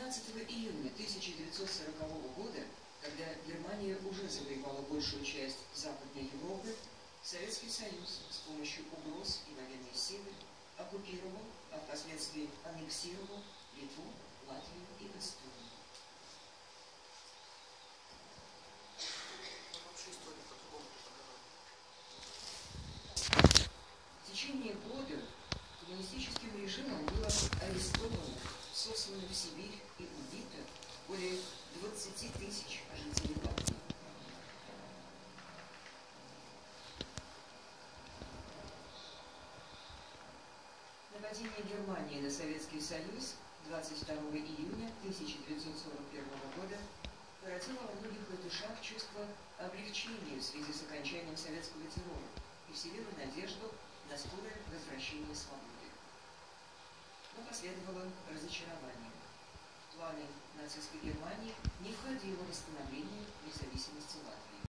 15 июня 1940 года, когда Германия уже завоевала большую часть Западной Европы, Советский Союз с помощью угроз и военной силы оккупировал, а впоследствии аннексировал Литву, Латвию и Эстонию. В течение года коммунистическим режимом было арестовано, сослано в Сибирь и убито более 20 тысяч жителей Латвии. Нападение Германии на Советский Союз 22 июня 1941 года породило во многих латышах чувство облегчения в связи с окончанием советского террора и вселило надежду на скорое возвращение свободы. Но последовало разочарование. Планы нацистской Германии не входили